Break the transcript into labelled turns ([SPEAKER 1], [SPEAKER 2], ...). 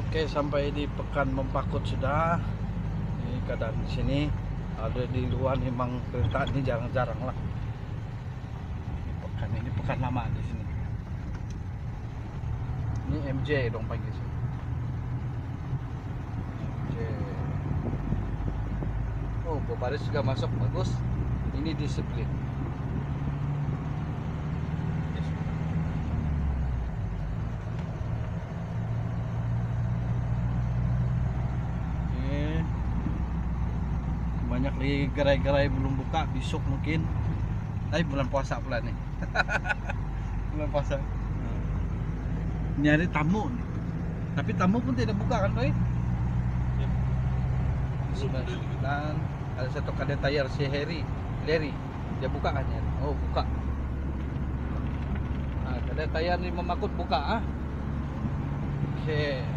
[SPEAKER 1] Oke, sampai di Pekan Mempakut sudah. Ini keadaan di sini. Ada di luar memang kereta ini jarang-jarang lah. Ini pekan lama di sini. Ini MJ dong pagi sini. MJ. Oh, baris juga masuk bagus. Ini disiplin. Banyak lagi gerai-gerai belum buka, besok mungkin. Tapi bulan puasa pula nih. Bulan puasa. Nyari tamu nih. Tapi tamu pun tidak buka kan, Boy? Dan ada satu kedai tayar si Larry. Dia buka kan ya? Oh, buka. Nah, kedai tayar di Memakut buka ah. Oke.